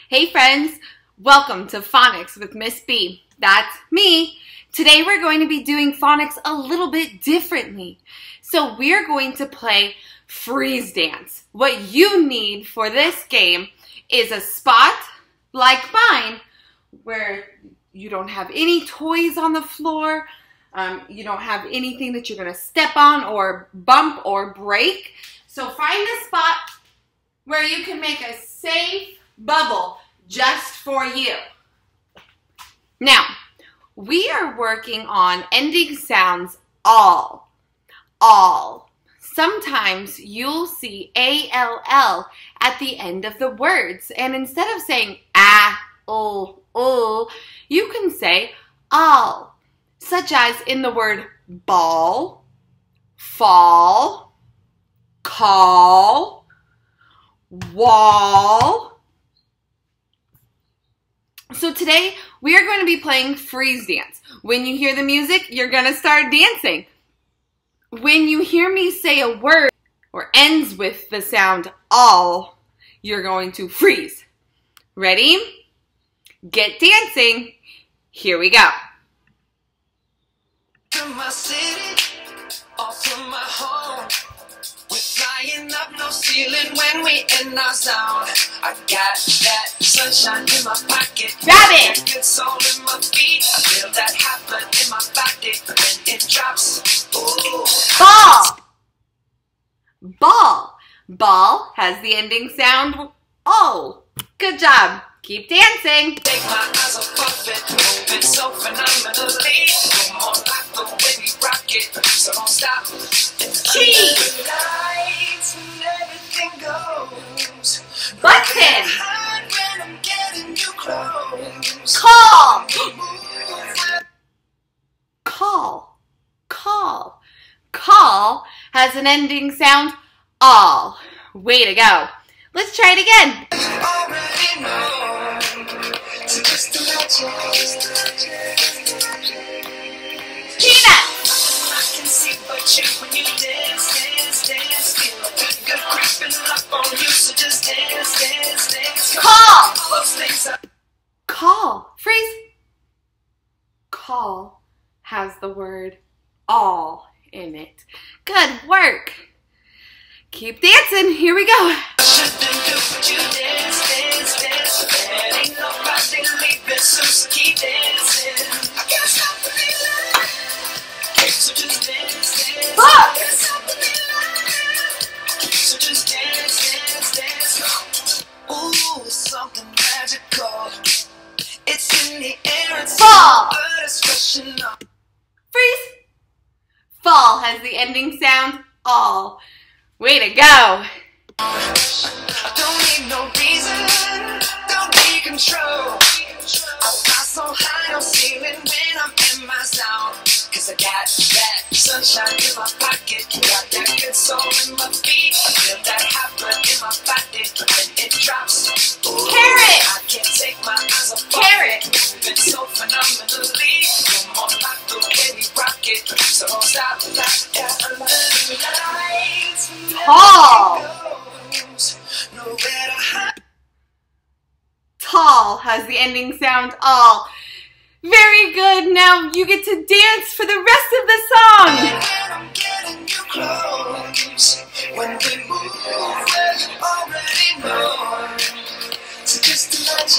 Hey friends, welcome to Phonics with Miss B. That's me. Today we're going to be doing phonics a little bit differently. So we're going to play freeze dance. What you need for this game is a spot like mine where you don't have any toys on the floor, you don't have anything that you're going to step on or bump or break. So find a spot where you can make a safe bubble just for you. Now, we are working on ending sounds all. Sometimes you'll see A-L-L at the end of the words, and instead of saying you can say all, such as in the word ball, fall, call, wall. So today we are going to be playing freeze dance. When you hear the music, you're going to start dancing. When you hear me say a word or ends with the sound all, you're going to freeze. Ready? Get dancing. Here we go. From my city, or from my home, we're flying up no ceiling when we in our zone. I got that sunshine in my pocket, grab it. Good soul in my feet. I feel that hot blood in my body when it drops. Ooh. Ball. Ball. Ball has the ending sound all. Good job. Keep dancing. Take my eyes off of it, moving so phenomenally. Come on, like the way we rock it, so don't stop. Cheese. Lights and everything goes. Button. When I'm getting you close. Call. Call. Call. Call has an ending sound all. Way to go. Let's try it again. Already know. So just imagine. Peanut. I can see but you when you dance. Feel a good creeping up on you. So just dance. Call. All those things I Call. Freeze. Call has the word all in it. Good work. Keep dancing. Here we go. shouldn't do, but you dance. There ain't nobody leaving, so keep dancing. I can't stop the feeling. So just dance. Look. I can't stop the feeling. So just dance. Ooh, it's something magical. It's in the air, it's Fall. but it's rushing up. Freeze. Fall has the ending sound all. Way to go. Don't need no reason, don't be control. I fly so high, no ceiling when I'm in my zone. Cause I got that sunshine in my pocket, got that good soul in my feet. I feel that hot blood in my body when it drops. Ooh, Carrot. I can't take my eyes off Carrot. it. Moving so phenomenally. Come on, like the way we rock it. So don't stop that under the lights. Tall. Nowhere to hide. Tall has the ending sound all. Very good. Now you get to dance for the rest of the song. When I'm getting you close, when we move, I already know. So just imagine.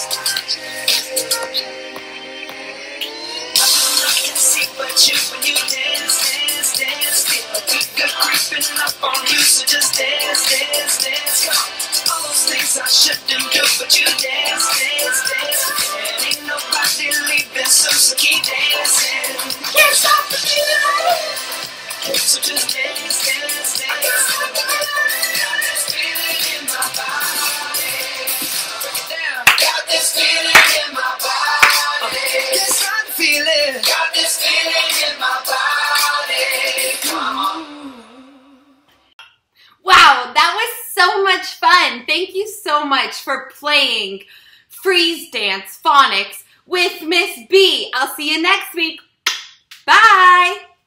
Nothing I can see but you when you dance. Feel a good creeping up on you, so just dance. All those things I shouldn't do, but you dance. There ain't nobody leaving, so keep dancing. Can't stop the feeling. So just dance. I can't stop the feeling. Got this feeling in my body. Break it down. Got this feeling in my body. Can't stop the feeling. Got this feeling in my body. Come on. Wow, that was so much fun. Thank you so much for playing freeze dance phonics with Miss B. I'll see you next week. Bye.